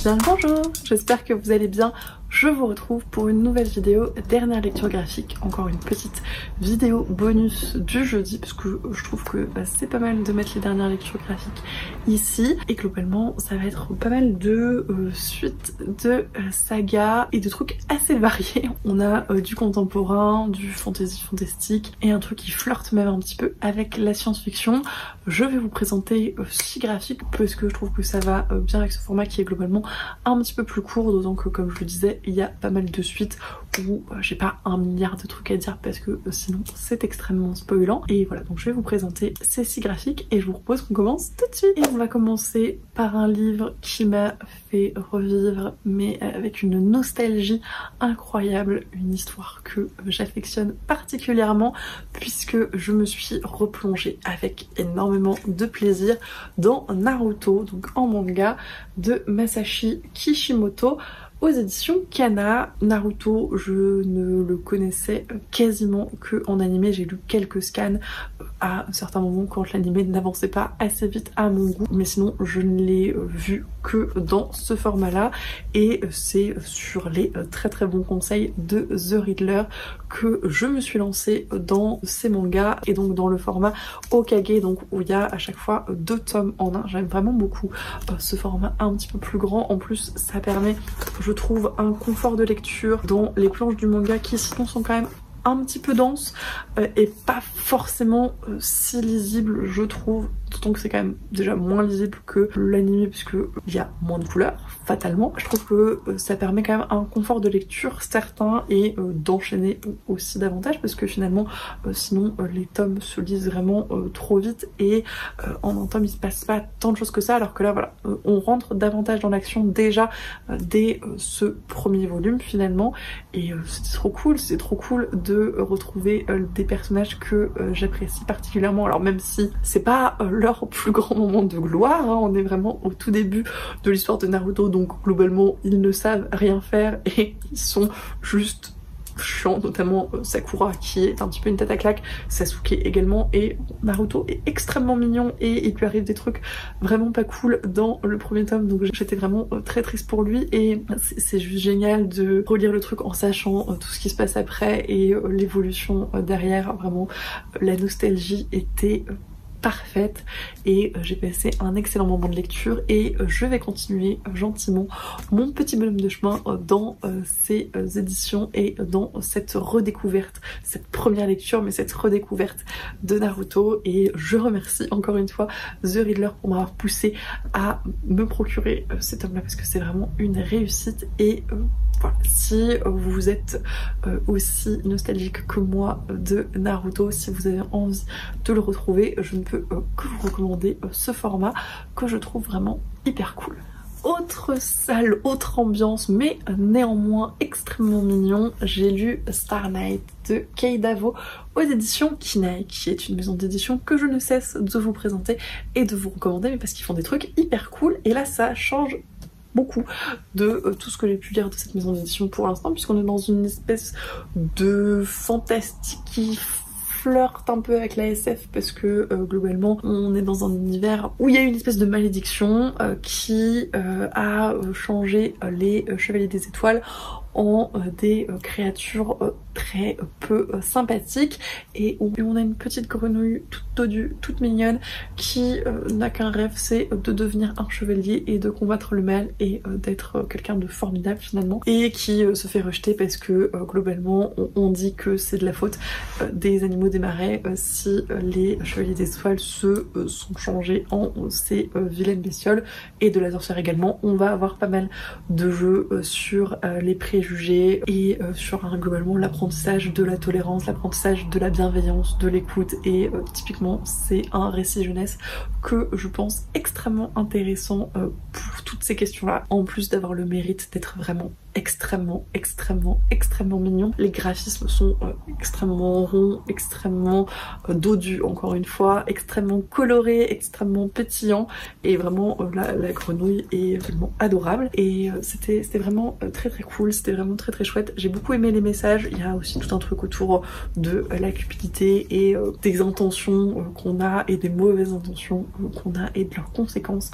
Bien le bonjour, j'espère que vous allez bien. Je vous retrouve pour une nouvelle vidéo, dernière lecture graphique, encore une petite vidéo bonus du jeudi parce que je trouve que c'est pas mal de mettre les dernières lectures graphiques ici et globalement ça va être pas mal de suites de sagas et de trucs assez variés. On a du contemporain, du fantastique et un truc qui flirte même un petit peu avec la science-fiction. Je vais vous présenter 6 graphiques parce que je trouve que ça va bien avec ce format qui est globalement un petit peu plus court, d'autant que comme je le disais il y a pas mal de suites où j'ai pas un milliard de trucs à dire parce que sinon c'est extrêmement spoilant. Et voilà, donc je vais vous présenter ces 6 graphiques et je vous propose qu'on commence tout de suite. Et on va commencer par un livre qui m'a fait revivre mais avec une nostalgie incroyable, une histoire que j'affectionne particulièrement puisque je me suis replongée avec énormément de plaisir dans Naruto, donc en manga de Masashi Kishimoto aux éditions Kana. Naruto, je ne le connaissais quasiment que en animé. J'ai lu quelques scans à certains moments quand l'animé n'avançait pas assez vite à mon goût, mais sinon je ne l'ai vu que dans ce format là et c'est sur les très bons conseils de The Riddler que je me suis lancée dans ces mangas et donc dans le format Hokage, donc où il y a à chaque fois 2 tomes en un. J'aime vraiment beaucoup ce format un petit peu plus grand. En plus ça permet, je trouve, un confort de lecture dans les planches du manga qui sinon sont quand même un petit peu denses et pas forcément si lisibles, je trouve, d'autant que c'est quand même déjà moins lisible que l'anime puisque il y a moins de couleurs fatalement. Je trouve que ça permet quand même un confort de lecture certain et d'enchaîner aussi davantage parce que finalement sinon les tomes se lisent vraiment trop vite et en un tome il se passe pas tant de choses que ça, alors que là voilà, on rentre davantage dans l'action déjà dès ce premier volume finalement et c'est trop cool de retrouver des personnages que j'apprécie particulièrement. Alors même si c'est pas leur plus grand moment de gloire, hein, on est vraiment au tout début de l'histoire de Naruto, donc globalement ils ne savent rien faire et ils sont juste chiants, notamment Sakura qui est un petit peu une tête à claque, Sasuke également, et Naruto est extrêmement mignon et il lui arrive des trucs vraiment pas cool dans le premier tome, donc j'étais vraiment très triste pour lui et c'est juste génial de relire le truc en sachant tout ce qui se passe après et l'évolution derrière. Vraiment la nostalgie était parfaite et j'ai passé un excellent moment de lecture et je vais continuer gentiment mon petit bonhomme de chemin dans ces éditions et dans cette redécouverte, cette première lecture mais cette redécouverte de Naruto. Et je remercie encore une fois The Riddler pour m'avoir poussé à me procurer cet tome là parce que c'est vraiment une réussite et voilà, si vous êtes aussi nostalgique que moi de Naruto, si vous avez envie de le retrouver, je ne peux que vous recommander ce format que je trouve vraiment hyper cool. Autre salle, autre ambiance, mais néanmoins extrêmement mignon, j'ai lu Star Knight de Kei Davo aux éditions Kinae, qui est une maison d'édition que je ne cesse de vous présenter et de vous recommander, mais parce qu'ils font des trucs hyper cool, et là ça change beaucoup de tout ce que j'ai pu lire de cette maison d'édition pour l'instant, puisqu'on est dans une espèce de fantastique qui flirte un peu avec la SF parce que globalement on est dans un univers où il y a une espèce de malédiction qui a changé les Chevaliers des Étoiles en des créatures très peu sympathiques et où on a une petite grenouille toute dodue, toute mignonne qui n'a qu'un rêve, c'est de devenir un chevalier et de combattre le mal et d'être quelqu'un de formidable finalement, et qui se fait rejeter parce que globalement on dit que c'est de la faute des animaux des marais si les Chevaliers des Étoiles se sont changés en ces vilaines bestioles, et de la sorcière également. On va avoir pas mal de jeux sur les préjugés et sur globalement l'apprentissage de la tolérance, l'apprentissage de la bienveillance, de l'écoute, et typiquement c'est un récit jeunesse que je pense extrêmement intéressant pour toutes ces questions là, en plus d'avoir le mérite d'être vraiment extrêmement mignon. Les graphismes sont extrêmement ronds, extrêmement dodus encore une fois, extrêmement colorés, extrêmement pétillants, et vraiment la grenouille est vraiment adorable. Et c'était vraiment très cool, c'était vraiment très chouette. J'ai beaucoup aimé les messages. Il y a aussi tout un truc autour de la cupidité et des intentions qu'on a et des mauvaises intentions qu'on a et de leurs conséquences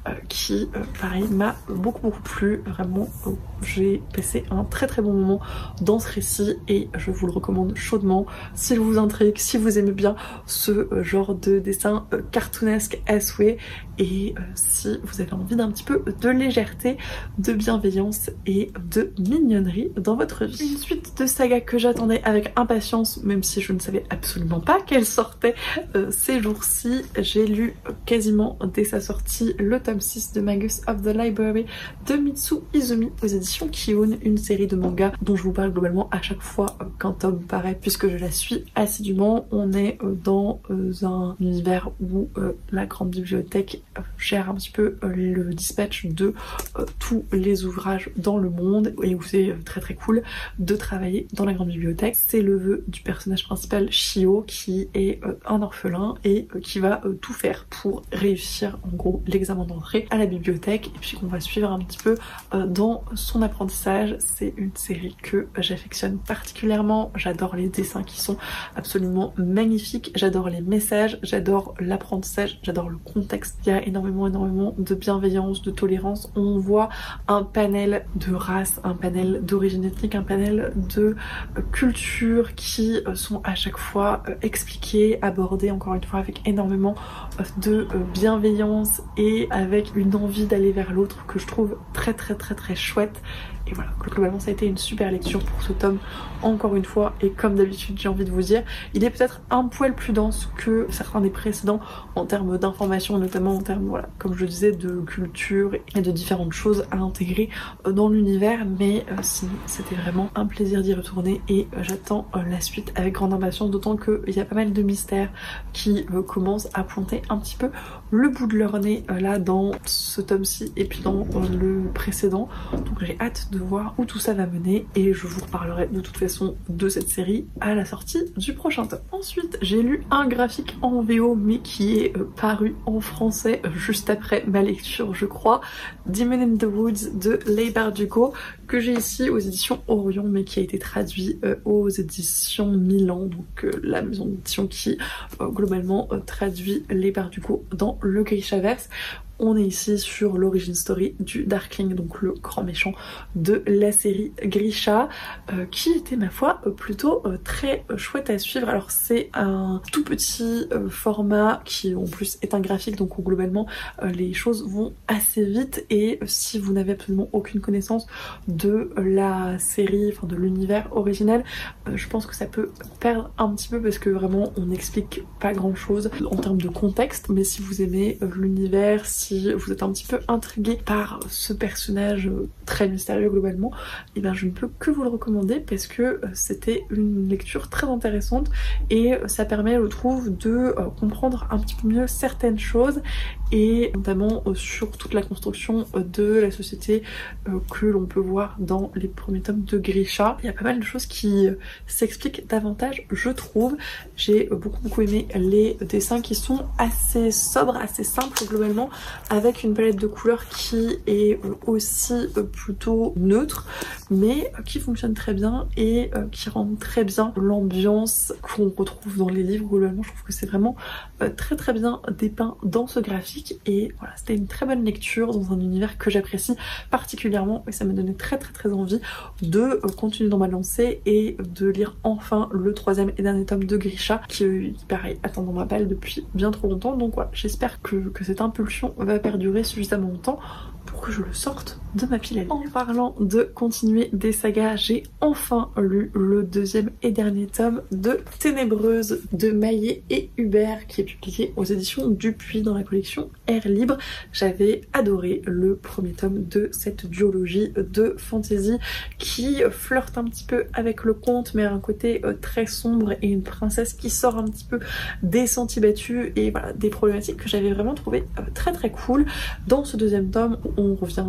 qui pareil m'a beaucoup plu. Vraiment j'ai passé un très bon moment dans ce récit et je vous le recommande chaudement s'il vous intrigue, si vous aimez bien ce genre de dessin cartoonesque à souhait, et si vous avez envie d'un petit peu de légèreté, de bienveillance et de mignonnerie dans votre vie. Une suite de saga que j'attendais avec impatience, même si je ne savais absolument pas qu'elle sortait ces jours-ci. J'ai lu quasiment dès sa sortie le tome 6 de Magus of the Library de Mitsu Izumi aux éditions Kiun, une série de mangas dont je vous parle globalement à chaque fois qu'un tome paraît, puisque je la suis assidûment. On est dans un univers où la grande bibliothèque gère un petit peu le dispatch de tous les ouvrages dans le monde, et où c'est très cool de travailler dans la grande bibliothèque. C'est le vœu du personnage principal Shio, qui est un orphelin et qui va tout faire pour réussir en gros l'examen d'entrée à la bibliothèque, et puis qu'on va suivre un petit peu dans son apprentissage. C'est une série que j'affectionne particulièrement. J'adore les dessins qui sont absolument magnifiques, j'adore les messages, j'adore l'apprentissage, j'adore le contexte. Il y a énormément de bienveillance, de tolérance. On voit un panel de races, un panel d'origine ethnique, un panel de cultures qui sont à chaque fois expliquées, abordées encore une fois avec énormément de bienveillance et avec une envie d'aller vers l'autre que je trouve très chouette. Et voilà, globalement ça a été une super lecture pour ce tome, encore une fois, et comme d'habitude j'ai envie de vous dire, il est peut-être un poil plus dense que certains des précédents en termes d'informations, notamment en termes, voilà, comme je le disais, de culture et de différentes choses à intégrer dans l'univers, mais sinon c'était vraiment un plaisir d'y retourner et j'attends la suite avec grande impatience, d'autant qu'il y a pas mal de mystères qui commencent à pointer un petit peu le bout de leur nez là dans ce tome-ci et puis dans le précédent, donc j'ai hâte de voir où tout ça va mener et je vous reparlerai de toute façon de cette série à la sortie du prochain tome. Ensuite j'ai lu un graphique en VO mais qui est paru en français juste après ma lecture je crois, Demon in the Woods de Leigh Bardugo, que j'ai ici aux éditions Orion mais qui a été traduit aux éditions Milan, donc la maison d'édition qui globalement traduit Leigh Bardugo dans le Grishaverse. On est ici sur l'origin story du Darkling, donc le grand méchant de la série Grisha, qui était ma foi plutôt très chouette à suivre. Alors c'est un tout petit format qui en plus est un graphique, donc où globalement les choses vont assez vite, et si vous n'avez absolument aucune connaissance de la série, enfin de l'univers original, je pense que ça peut perdre un petit peu parce que vraiment on n'explique pas grand chose en termes de contexte, mais si vous aimez l'univers, si vous êtes un petit peu intrigué par ce personnage très mystérieux globalement, et bien je ne peux que vous le recommander parce que c'était une lecture très intéressante et ça permet, je trouve, de comprendre un petit peu mieux certaines choses, et notamment sur toute la construction de la société que l'on peut voir dans les premiers tomes de Grisha. Il y a pas mal de choses qui s'expliquent davantage, je trouve. J'ai beaucoup aimé les dessins qui sont assez sobres, assez simples globalement, avec une palette de couleurs qui est aussi plutôt neutre mais qui fonctionne très bien et qui rend très bien l'ambiance qu'on retrouve dans les livres. Globalement je trouve que c'est vraiment très bien dépeint dans ce graphique, et voilà, c'était une très bonne lecture dans un univers que j'apprécie particulièrement, et ça m'a donné très envie de continuer dans ma lancée et de lire enfin le troisième et dernier tome de Grisha qui pareil attend dans ma palle depuis bien trop longtemps. Donc voilà, j'espère que cette impulsion va perdurer suffisamment longtemps pour que je le sorte de ma pile à lire. En parlant de continuer des sagas, j'ai enfin lu le deuxième et dernier tome de Ténébreuse de Maillet et Hubert, qui est publié aux éditions Dupuis dans la collection Air Libre. J'avais adoré le premier tome de cette duologie de fantasy qui flirte un petit peu avec le conte, mais à un côté très sombre, et une princesse qui sort un petit peu des sentiers battus, et voilà, des problématiques que j'avais vraiment trouvé très cool. Dans ce deuxième tome, on revient directement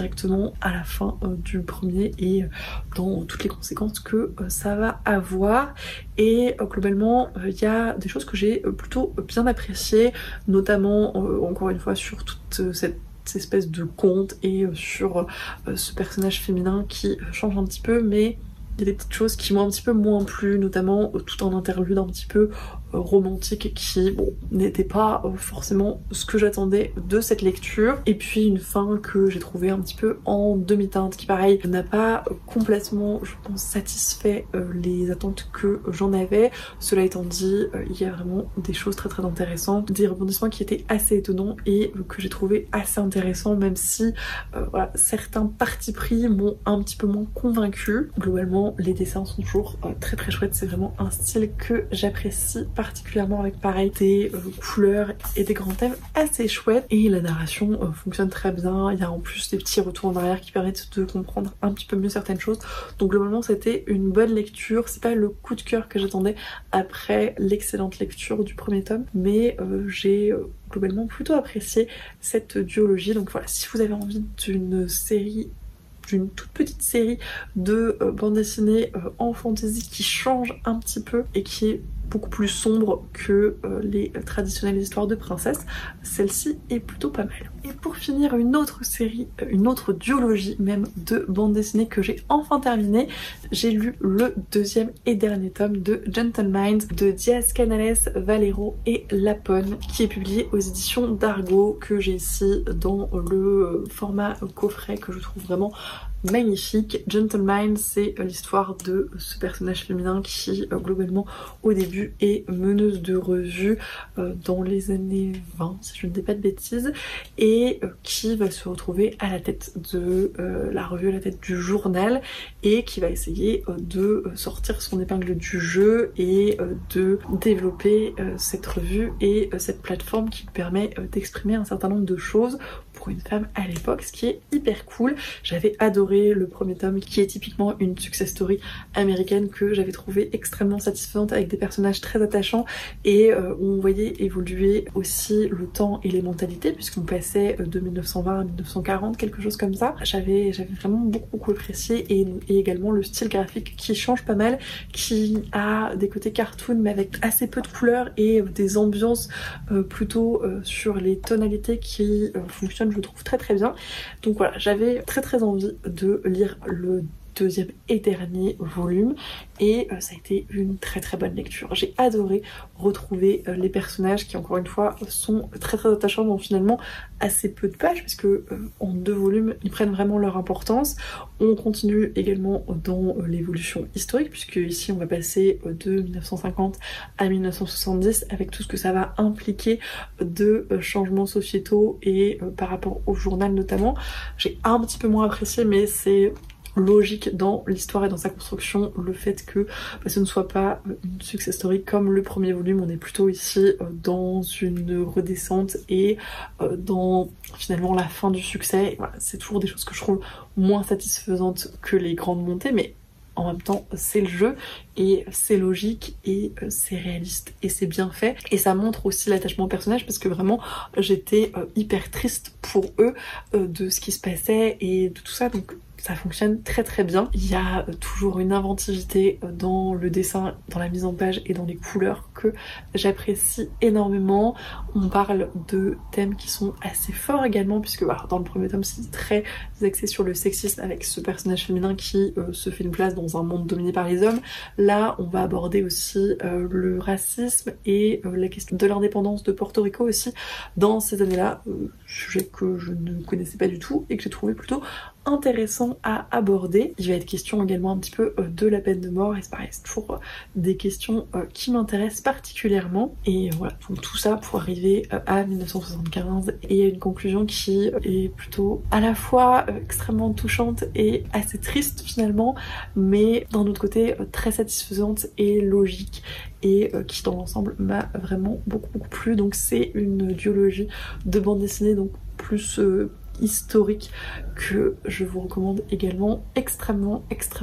directement à la fin du premier et dans toutes les conséquences que ça va avoir. Et globalement il y a des choses que j'ai plutôt bien appréciées, notamment encore une fois sur toute cette espèce de conte et sur ce personnage féminin qui change un petit peu, mais il y a des petites choses qui m'ont un petit peu moins plu, notamment tout un interlude un petit peu romantique qui n'était pas forcément ce que j'attendais de cette lecture, et puis une fin que j'ai trouvée un petit peu en demi-teinte qui pareil n'a pas complètement, je pense, satisfait les attentes que j'en avais. Cela étant dit, il y a vraiment des choses très très intéressantes, des rebondissements qui étaient assez étonnants et que j'ai trouvé assez intéressants, même si voilà, certains partis pris m'ont un petit peu moins convaincue. Globalement les dessins sont toujours très très chouettes, c'est vraiment un style que j'apprécie particulièrement, avec pareil des couleurs et des grands thèmes assez chouettes, et la narration fonctionne très bien. Il y a en plus des petits retours en arrière qui permettent de comprendre un petit peu mieux certaines choses, donc globalement c'était une bonne lecture. C'est pas le coup de cœur que j'attendais après l'excellente lecture du premier tome, mais j'ai globalement plutôt apprécié cette duologie. Donc voilà, si vous avez envie d'une série, d'une toute petite série de bande dessinée en fantasy qui change un petit peu et qui est beaucoup plus sombre que les traditionnelles histoires de princesses, celle-ci est plutôt pas mal. Et pour finir, une autre série, une autre duologie même de bande dessinée que j'ai enfin terminée, j'ai lu le deuxième et dernier tome de Gentle Minds de Diaz Canales, Valero et Lapone, qui est publié aux éditions d'Argo, que j'ai ici dans le format coffret que je trouve vraiment magnifique. Gentle Minds, c'est l'histoire de ce personnage féminin qui globalement au début est meneuse de revue dans les années 20 si je ne dis pas de bêtises, et qui va se retrouver à la tête de la revue, à la tête du journal, et qui va essayer de sortir son épingle du jeu et de développer cette revue et cette plateforme qui lui permet d'exprimer un certain nombre de choses pour une femme à l'époque, ce qui est hyper cool. J'avais adoré le premier tome qui est typiquement une success story américaine que j'avais trouvé extrêmement satisfaisante, avec des personnages très attachants et où on voyait évoluer aussi le temps et les mentalités, puisqu'on passait de 1920 à 1940, quelque chose comme ça. J'avais vraiment beaucoup apprécié, et également le style graphique qui change pas mal, qui a des côtés cartoon mais avec assez peu de couleurs et des ambiances plutôt sur les tonalités qui fonctionnent, je trouve, très très bien. Donc voilà, j'avais très envie de lire le deuxième et dernier volume, et ça a été une très bonne lecture. J'ai adoré retrouver les personnages qui, encore une fois, sont très attachants dans finalement assez peu de pages, parce que en 2 volumes ils prennent vraiment leur importance. On continue également dans l'évolution historique, puisque ici on va passer de 1950 à 1970 avec tout ce que ça va impliquer de changements sociétaux et par rapport au journal notamment. J'ai un petit peu moins apprécié, mais c'est logique dans l'histoire et dans sa construction, le fait que ce ne soit pas une success story comme le premier volume. On est plutôt ici dans une redescente et dans finalement la fin du succès. Voilà, c'est toujours des choses que je trouve moins satisfaisantes que les grandes montées, mais en même temps c'est le jeu et c'est logique et c'est réaliste et c'est bien fait, et ça montre aussi l'attachement au personnage, parce que vraiment j'étais hyper triste pour eux de ce qui se passait et de tout ça, donc ça fonctionne très bien. Il y a toujours une inventivité dans le dessin, dans la mise en page et dans les couleurs que j'apprécie énormément. On parle de thèmes qui sont assez forts également, puisque voilà, dans le premier tome c'est très axé sur le sexisme avec ce personnage féminin qui se fait une place dans un monde dominé par les hommes. Là on va aborder aussi le racisme et la question de l'indépendance de Porto Rico aussi dans ces années-là, sujet que je ne connaissais pas du tout et que j'ai trouvé plutôt intéressant à aborder. Il va être question également un petit peu de la peine de mort, et c'est pareil, c'est toujours des questions qui m'intéressent particulièrement, et voilà, donc tout ça pour arriver à 1975 et à une conclusion qui est plutôt à la fois extrêmement touchante et assez triste finalement, mais d'un autre côté très satisfaisante et logique, et qui dans l'ensemble m'a vraiment beaucoup plu. Donc c'est une duologie de bande dessinée, donc plus historique, que je vous recommande également extrêmement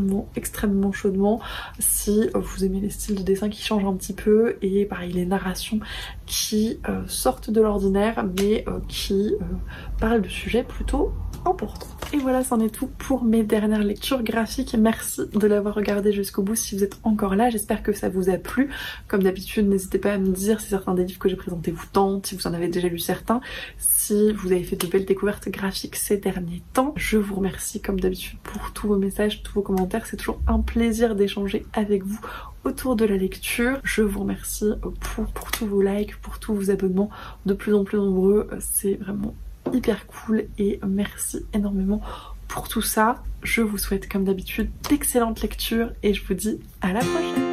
chaudement si vous aimez les styles de dessin qui changent un petit peu, et pareil les narrations qui sortent de l'ordinaire mais qui parlent de sujets plutôt importants. Et voilà, c'en est tout pour mes dernières lectures graphiques. Merci de l'avoir regardé jusqu'au bout si vous êtes encore là. J'espère que ça vous a plu. Comme d'habitude, n'hésitez pas à me dire si certains des livres que j'ai présentés vous tentent, si vous en avez déjà lu certains, si vous avez fait de belles découvertes graphiques ces derniers temps. Je vous remercie comme d'habitude pour tous vos messages, tous vos commentaires. C'est toujours un plaisir d'échanger avec vous autour de la lecture. Je vous remercie pour tous vos likes, pour tous vos abonnements de plus en plus nombreux. C'est vraiment hyper cool et merci énormément pour tout ça. Je vous souhaite comme d'habitude d'excellentes lectures et je vous dis à la prochaine.